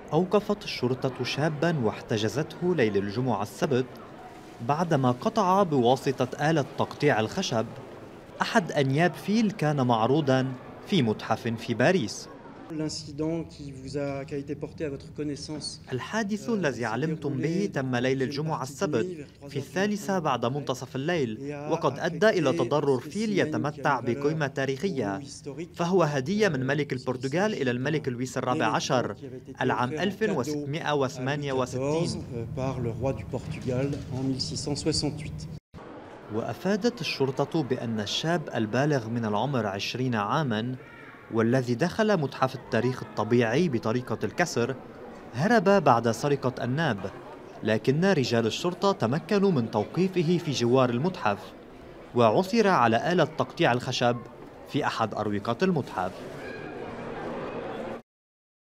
أوقفت الشرطة شاباً واحتجزته ليل الجمعة السبت بعدما قطع بواسطة آلة تقطيع الخشب أحد أنياب فيل كان معروضاً في متحف في باريس. L'incident qui a été porté à votre connaissance, الحادث الذي s'est علمتم به déroulé تم dans la ليل deuxième الجمعة partie de السبت nuit vers في 3 heures du matin الثالثة à peu بعد près منتصف الليل، et a وقد أدى إلى affecté un تضرر فيل spécimen qui a une يتمتع بقيمة valeur تاريخية، au historique, فهو هدية من ملك puisqu'il البرتغال إلى s'agit الملك d'un لويس الرابع éléphant عشر qui avait été العام offert en cadeau à Louis XIV 1668. par le roi du Portugal en 1668. وأفادت الشرطة بأن الشاب البالغ من العمر 20 عاماً والذي دخل متحف التاريخ الطبيعي بطريقة الكسر هرب بعد سرقة أناب، لكن رجال الشرطة تمكنوا من توقيفه في جوار المتحف وعثر على آلة تقطيع الخشب في أحد أروقة المتحف.